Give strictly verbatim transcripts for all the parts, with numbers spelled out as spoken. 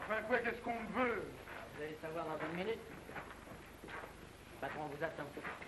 Enfin quoi, qu'est-ce qu'on veut? Vous allez savoir dans une minute. Le patron vous attend.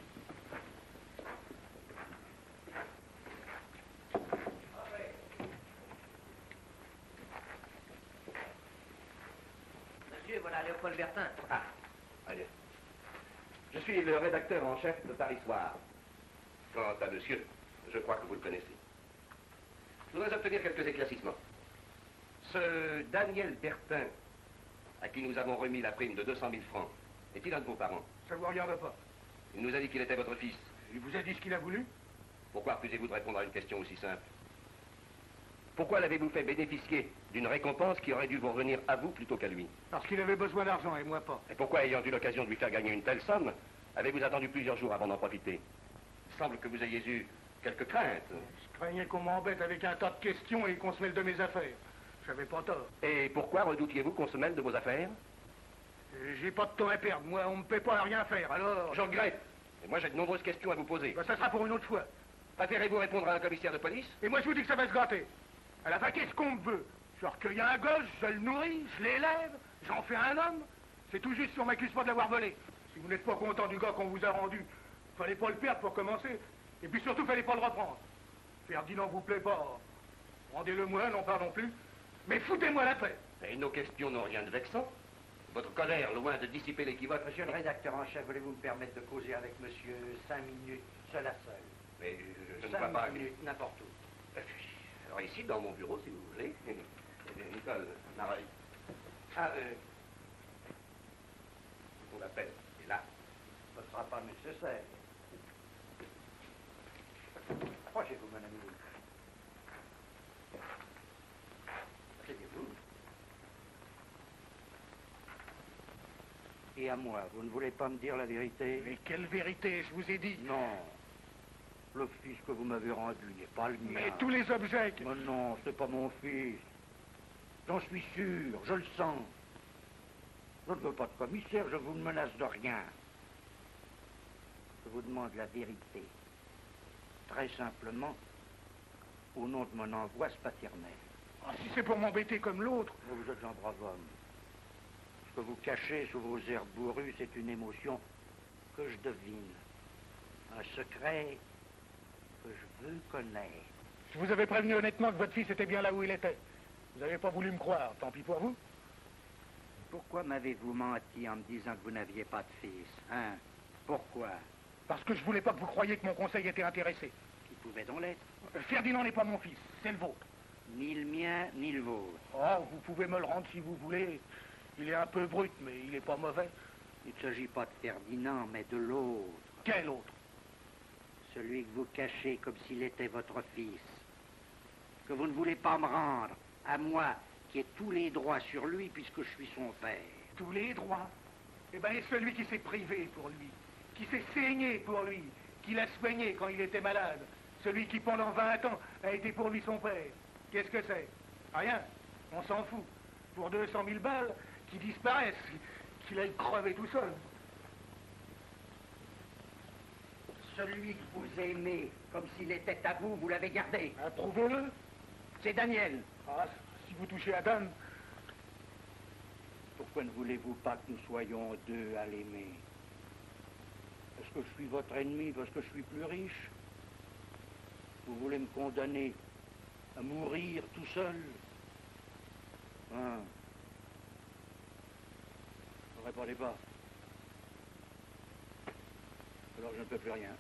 Monsieur, voilà Léopold Bertin. Ah, allez. Je suis le rédacteur en chef de Paris Soir. Quant à monsieur, je crois que vous le connaissez. Je voudrais obtenir quelques éclaircissements. Ce Daniel Bertin, à qui nous avons remis la prime de deux cent mille francs, est-il un de vos parents? Ça vous regarde pas. Il nous a dit qu'il était votre fils. Il vous a dit ce qu'il a voulu? Pourquoi refusez-vous de répondre à une question aussi simple? Pourquoi l'avez-vous fait bénéficier d'une récompense qui aurait dû vous revenir à vous plutôt qu'à lui? Parce qu'il avait besoin d'argent et moi pas. Et pourquoi, ayant eu l'occasion de lui faire gagner une telle somme, avez-vous attendu plusieurs jours avant d'en profiter? Il semble que vous ayez eu quelques craintes. Je craignais qu'on m'embête avec un tas de questions et qu'on se mêle de mes affaires. J'avais pas tort. Et pourquoi redoutiez-vous qu'on se mêle de vos affaires? J'ai pas de temps à perdre. Moi, on me paie pas à rien faire, alors... Je regrette. Et moi, j'ai de nombreuses questions à vous poser. Ben, ça sera pour une autre fois. Préférez-vous répondre à un commissaire de police? Et moi, je vous dis que ça va se gâter. À la fin, qu'est-ce qu'on me veut? Je recueille un gosse, je le nourris, je l'élève, j'en fais un homme. C'est tout juste si on m'accuse pas de l'avoir volé. Si vous n'êtes pas content du gars qu'on vous a rendu, fallait pas le perdre pour commencer. Et puis surtout, fallait pas le reprendre. Ferdinand vous plaît pas. Rendez-le moi, n'en parlons plus. Mais foutez-moi la paix. Et nos questions n'ont rien de vexant. Votre colère, loin de dissiper l'équivoque... Monsieur le rédacteur en chef, voulez-vous me permettre de causer avec monsieur cinq minutes, seul à seul? Mais je, je ne Cinq vois pas... minutes, n'importe où. Alors ici, dans mon bureau, si vous voulez. Nicole, Marie. Ah, euh... on l'appelle, c'est là. Ce ne sera pas nécessaire. Approchez-vous, mon ami. Asseyez-vous. Et à moi, vous ne voulez pas me dire la vérité? Mais quelle vérité, je vous ai dit? Non. Le fils que vous m'avez rendu n'est pas le mien. Mais tous les objets... Que... Mais non, c'est pas mon fils. J'en suis sûr, je le sens. Je ne veux pas de commissaire, je vous menace de rien. Je vous demande la vérité. Très simplement, au nom de mon angoisse paternelle. Oh, si c'est pour m'embêter comme l'autre... Vous êtes un brave homme. Ce que vous cachez sous vos airs bourrus, c'est une émotion que je devine. Un secret que je veux connaître. Je vous avais prévenu honnêtement que votre fils était bien là où il était. Vous n'avez pas voulu me croire, tant pis pour vous. Pourquoi m'avez-vous menti en me disant que vous n'aviez pas de fils, hein? Pourquoi? Parce que je voulais pas que vous croyiez que mon conseil était intéressé. Qui pouvait donc l'être? Ferdinand n'est pas mon fils, c'est le vôtre. Ni le mien, ni le vôtre. Oh, vous pouvez me le rendre si vous voulez. Il est un peu brut, mais il n'est pas mauvais. Il ne s'agit pas de Ferdinand, mais de l'autre. Quel autre? Celui que vous cachez comme s'il était votre fils. Que vous ne voulez pas me rendre, à moi, qui ai tous les droits sur lui puisque je suis son père. Tous les droits? Eh bien, celui qui s'est privé pour lui, qui s'est saigné pour lui, qui l'a soigné quand il était malade, celui qui pendant vingt ans a été pour lui son père. Qu'est-ce que c'est? Rien, on s'en fout. Pour deux cent mille balles, qui disparaissent, qu'il aille crever tout seul. Celui que vous aimez, comme s'il était à vous, vous l'avez gardé. Approuvez-le. C'est Daniel. Ah, si vous touchez à Dan. Pourquoi ne voulez-vous pas que nous soyons deux à l'aimer? Est-ce que je suis votre ennemi parce que je suis plus riche? Vous voulez me condamner à mourir tout seul? Hein? Ne répondez pas. Alors je ne peux plus rien.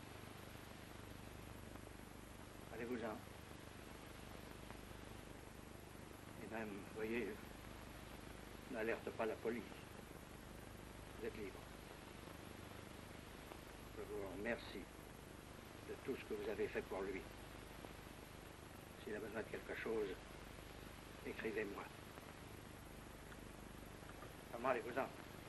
Allez-vous-en. Et même, vous voyez, n'alerte pas la police. Vous êtes libre. Je vous remercie de tout ce que vous avez fait pour lui. S'il a besoin de quelque chose, écrivez-moi. Comment allez-vous-en?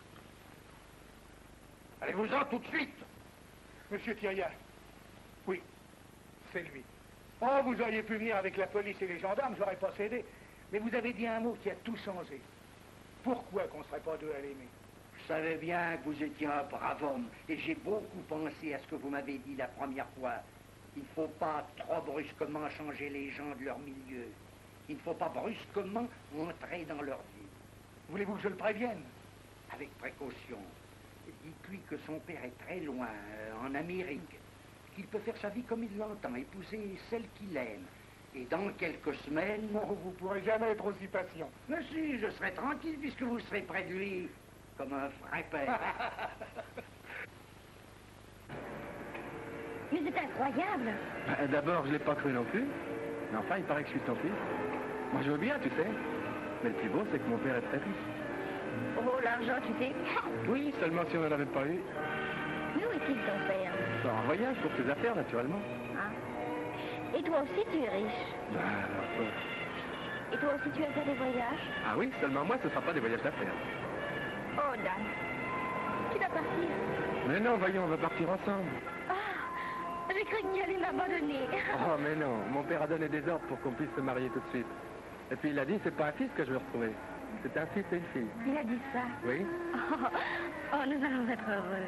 Allez-vous-en tout de suite! Monsieur Thierry, oui, c'est lui. Oh, vous auriez pu venir avec la police et les gendarmes, j'aurais pas cédé. Mais vous avez dit un mot qui a tout changé. Pourquoi qu'on ne serait pas deux à l'aimer? Je savais bien que vous étiez un brave homme, et j'ai beaucoup pensé à ce que vous m'avez dit la première fois. Il ne faut pas trop brusquement changer les gens de leur milieu. Il ne faut pas brusquement entrer dans leur vie. Voulez-vous que je le prévienne? Avec précaution. Dites-lui que son père est très loin, euh, en Amérique, qu'il peut faire sa vie comme il l'entend, épouser celle qu'il aime. Et dans quelques semaines... Oh, vous pourrez jamais être aussi patient. Mais si, je serai tranquille puisque vous serez près de lui, comme un vrai père. Mais c'est incroyable. Ben, D'abord, je l'ai pas cru non plus. Mais enfin, il paraît que je suis son fils. Moi, je veux bien, tu sais. Mais le plus beau, c'est que mon père est très riche. Oh, l'argent, tu sais. Oui, seulement si on n'en avait pas eu. Mais où est-il ton père? Sort en voyage pour ses affaires, naturellement. Ah. Et toi aussi, tu es riche. Ben, alors, quoi. Et toi aussi, tu as fait des voyages? Ah oui, seulement moi, ce sera pas des voyages d'affaires. Oh, Dan. Tu vas partir? Mais non, voyons, on va partir ensemble. Ah, j'ai cru que tu allais m'abandonner. Oh, mais non, mon père a donné des ordres pour qu'on puisse se marier tout de suite. Et puis il a dit, c'est pas un fils que je veux retrouver. C'est un fils et une fille. Il a dit ça? Oui. Oh, oh, nous allons être heureux.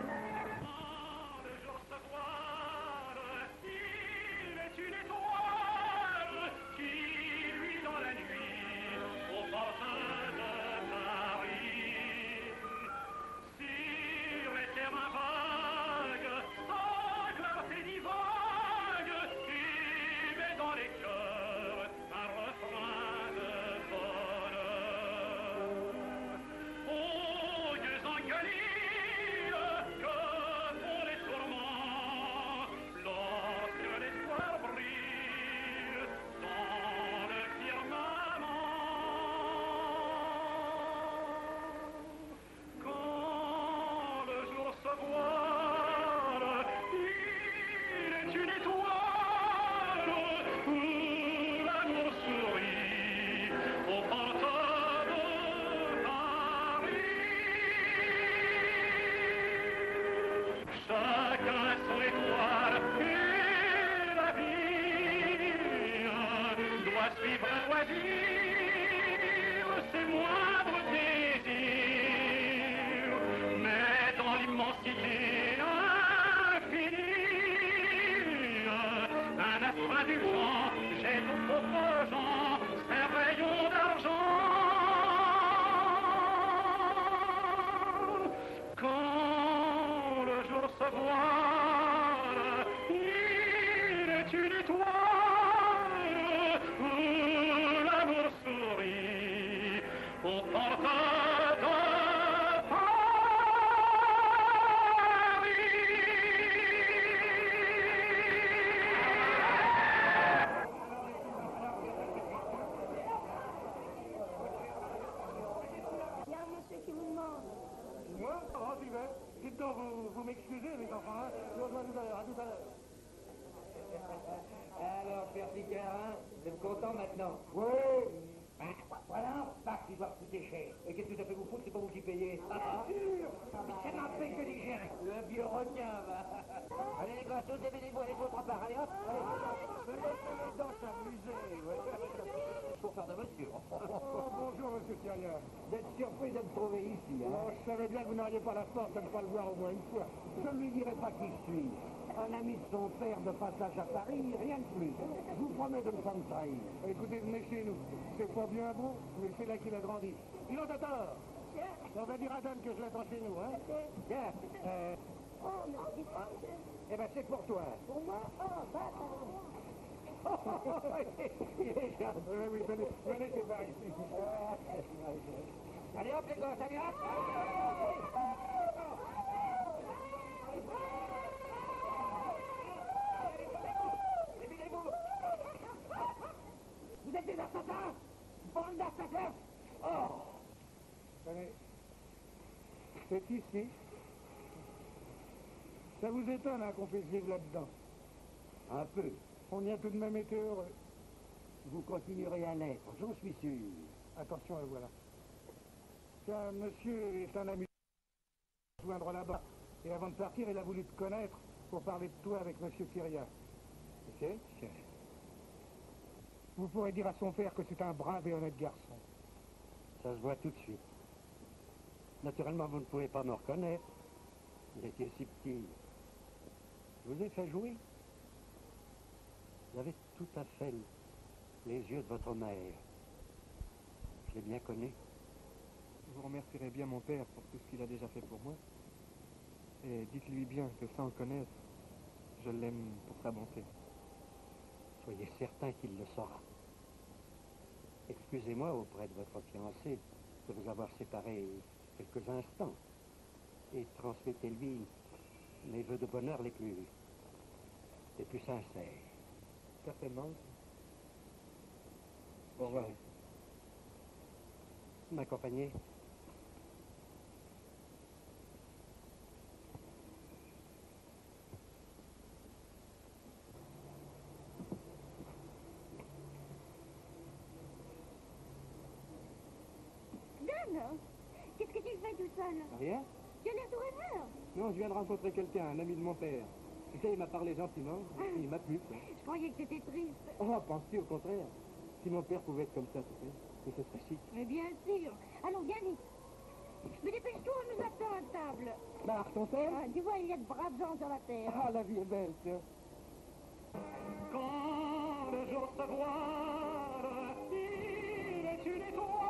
Alors, Père Picard, vous êtes content maintenant? Oui. Ben, voilà un repas qui doit coûter cher. Et qu'est-ce que ça fait vous foutre? C'est pas vous qui payez. Ah, sûr. Mais ça n'en fait que digérer. Le vieux requin, va. Allez, les gosses, déménez-vous, allez votre part. Allez, hop. Allez, laissez les dents s'amuser. Pour faire de monsieur. Oh, bonjour, monsieur Thierry. Vous êtes surpris de me trouver ici, hein? Oh, je savais bien que vous n'auriez pas la force de ne pas le voir au moins une fois. Je ne lui dirai pas qui je suis. Un ami de son père de passage à Paris, rien de plus. Je vous promets de ne pas me trahir. Écoutez, venez chez nous. C'est pas bien beau, mais c'est là qu'il a grandi. Il en a tort. On va dire à Dan que je l'attends chez nous, hein. Tiens, euh... Oh, merci, Franck. eh ben c'est pour toi. Pour moi? Oh, bah, Il est gentil. Oui, oui, venez, venez, c'est par ici. Allez hop les gosses, allez hop. Débile-vous. Vous êtes des assassins. Bande d'assassins. Oh. Tenez. C'est ici. Ça vous étonne hein, qu'on puisse vivre là-dedans? Un peu. On y a tout de même été heureux. Vous continuerez à l'être, j'en suis sûr. Attention, et voilà. Tiens, monsieur est un ami. Se joindre là-bas. Et avant de partir, il a voulu te connaître pour parler de toi avec monsieur Kyria. Ok? Vous pourrez dire à son père que c'est un brave et honnête garçon. Ça se voit tout de suite. Naturellement, vous ne pouvez pas me reconnaître. Vous étiez si petit. Je vous ai fait jouer. Vous avez tout à fait les yeux de votre mère. Je l'ai bien connu. Vous remercierez bien mon père pour tout ce qu'il a déjà fait pour moi. Et dites-lui bien que sans le connaître, je l'aime pour sa bonté. Soyez certain qu'il le saura. Excusez-moi auprès de votre fiancé de vous avoir séparé quelques instants. Et transmettez-lui mes vœux de bonheur les plus, les plus sincères. Certainement. Au revoir. M'accompagner? Dan, qu'est-ce que tu fais tout seul? Rien? Tu as l'air tout rêveur. Non, je viens de rencontrer quelqu'un, un ami de mon père. Tu sais, il m'a parlé gentiment, il m'a plu, quoi. Je croyais que t'étais triste. Oh, penses-tu, au contraire. Si mon père pouvait être comme ça, tu sais, mais ce serait chic. Mais bien sûr. Allons, viens vite. Mais dépêche-toi, on nous attend à table. Marc, ton père? Ah, tu vois, il y a de braves gens sur la terre. Ah, la vie est belle, tiens. Quand le jour se voile, il est une étoile.